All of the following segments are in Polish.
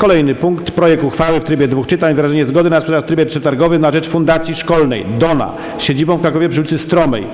Kolejny punkt. Projekt uchwały w trybie 2 czytań. Wyrażenie zgody na sprzedaż w trybie przetargowym na rzecz Fundacji Szkolnej Dona z siedzibą w Krakowie przy ulicy Stromej.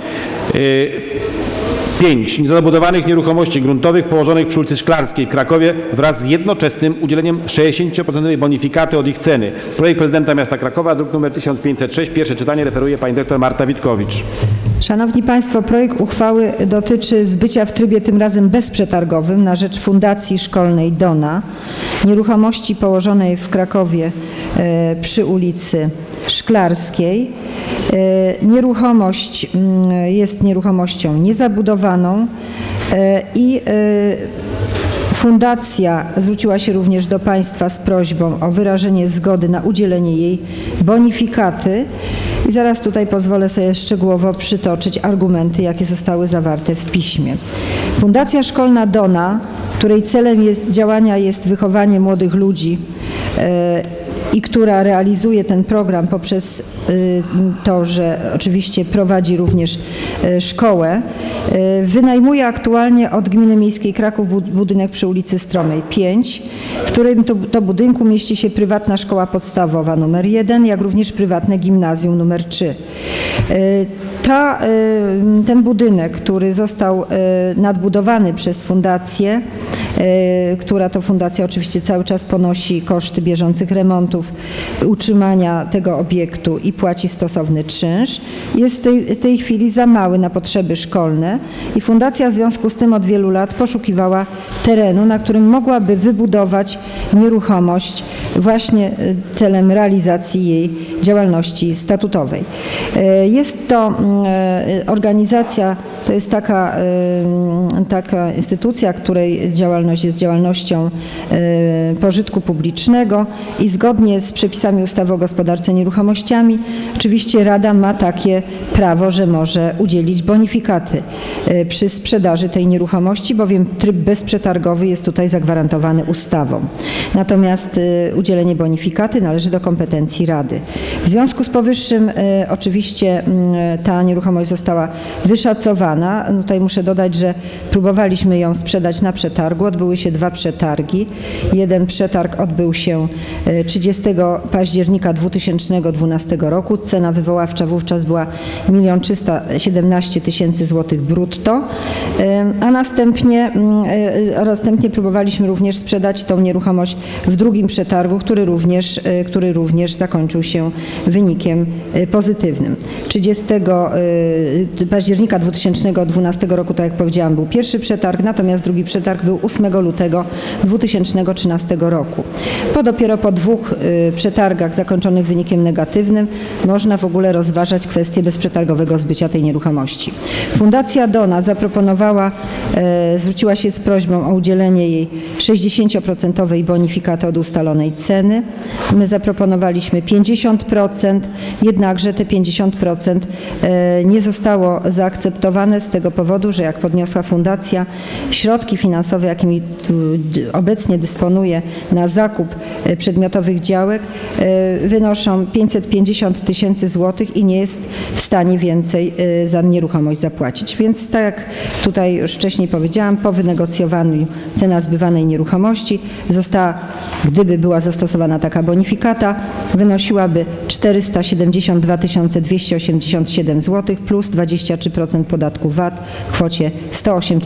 5. Niezabudowanych nieruchomości gruntowych położonych przy ulicy Szklarskiej w Krakowie wraz z jednoczesnym udzieleniem 60% bonifikaty od ich ceny. Projekt prezydenta miasta Krakowa, druk nr 1506. Pierwsze czytanie, referuje pani dyrektor Marta Witkowicz. Szanowni Państwo, projekt uchwały dotyczy zbycia w trybie tym razem bezprzetargowym na rzecz Fundacji Szkolnej Dona nieruchomości położonej w Krakowie przy ulicy Szklarskiej. Nieruchomość jest nieruchomością niezabudowaną i fundacja zwróciła się również do Państwa z prośbą o wyrażenie zgody na udzielenie jej bonifikaty i zaraz tutaj pozwolę sobie szczegółowo przytoczyć argumenty, jakie zostały zawarte w piśmie. Fundacja Szkolna Dona, której celem działania jest wychowanie młodych ludzi i która realizuje ten program poprzez to, że oczywiście prowadzi również szkołę, wynajmuje aktualnie od Gminy Miejskiej Kraków budynek przy ulicy Stromej 5, w którym to budynku mieści się prywatna szkoła podstawowa nr 1, jak również prywatne gimnazjum nr 3. Ten budynek, który został nadbudowany przez fundację, która to fundacja oczywiście cały czas ponosi koszty bieżących remontów, utrzymania tego obiektu i płaci stosowny czynsz, jest w tej chwili za mały na potrzeby szkolne i fundacja w związku z tym od wielu lat poszukiwała terenu, na którym mogłaby wybudować nieruchomość właśnie celem realizacji jej działalności statutowej. Jest to organizacja, to jest taka instytucja, której działalność jest działalnością pożytku publicznego i zgodnie z przepisami ustawy o gospodarce nieruchomościami oczywiście Rada ma takie prawo, że może udzielić bonifikaty przy sprzedaży tej nieruchomości, bowiem tryb bezprzetargowy jest tutaj zagwarantowany ustawą. Natomiast udzielenie bonifikaty należy do kompetencji Rady. W związku z powyższym oczywiście ta nieruchomość została wyszacowana. Tutaj muszę dodać, że próbowaliśmy ją sprzedać na przetargu. Odbyły się 2 przetargi. Jeden przetarg odbył się 30 października 2012 roku. Cena wywoławcza wówczas była 1 317 000 złotych brutto, a następnie próbowaliśmy również sprzedać tą nieruchomość w drugim przetargu, który również zakończył się wynikiem pozytywnym. 30 października 2012 roku, tak jak powiedziałam, był pierwszy przetarg, natomiast drugi przetarg był 8 lutego 2013 roku. Dopiero po 2 przetargach zakończonych wynikiem negatywnym można w ogóle rozważać kwestię bezprzetargowego zbycia tej nieruchomości. Fundacja Dona zwróciła się z prośbą o udzielenie jej 60% bonifikaty od ustalonej ceny. My zaproponowaliśmy 50%, jednakże te 50% nie zostało zaakceptowane z tego powodu, że jak podniosła fundacja, środki finansowe, jakimi obecnie dysponuje na zakup przedmiotowych działek, wynoszą 550 000 złotych i nie jest w stanie więcej za nieruchomość zapłacić. Więc tak jak tutaj już wcześniej powiedziałam, po wynegocjowaniu cena zbywanej nieruchomości gdyby była zastosowana taka bonifikata, wynosiłaby 472 287 zł plus 23% podatku VAT w kwocie 108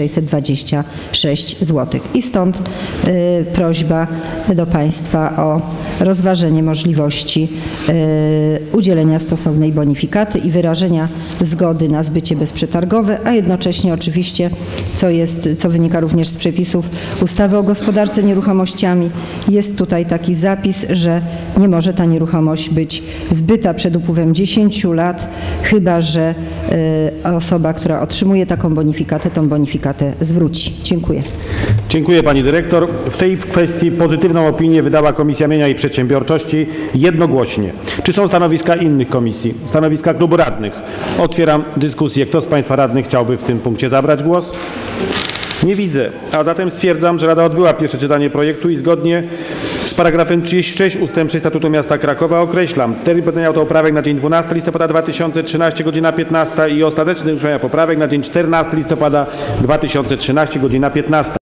626 zł. I stąd prośba do Państwa o rozważenie możliwości udzielenia stosownej bonifikaty i wyrażenia zgody na zbycie bezprzetargowe, a jednocześnie oczywiście, co wynika również z przepisów ustawy o gospodarce nieruchomościami, jest tutaj taki zapis, że nie może ta nieruchomość być zbyta przed upływem 10 lat, chyba że osoba, która otrzymuje taką bonifikatę, tą bonifikatę zwróci. Dziękuję. Dziękuję pani dyrektor. W tej kwestii pozytywną opinię wydała Komisja Mienia i Przedsiębiorczości jednogłośnie. Czy są stanowiska innych komisji? Stanowiska klubu radnych? Otwieram dyskusję. Kto z państwa radnych chciałby w tym punkcie zabrać głos? Nie widzę, a zatem stwierdzam, że Rada odbyła pierwsze czytanie projektu i zgodnie z paragrafem 36 ust. 6 Statutu Miasta Krakowa określam termin wprowadzenia autopoprawek na dzień 12 listopada 2013, godzina 15 i ostateczne zgłoszenia poprawek na dzień 14 listopada 2013, godzina 15.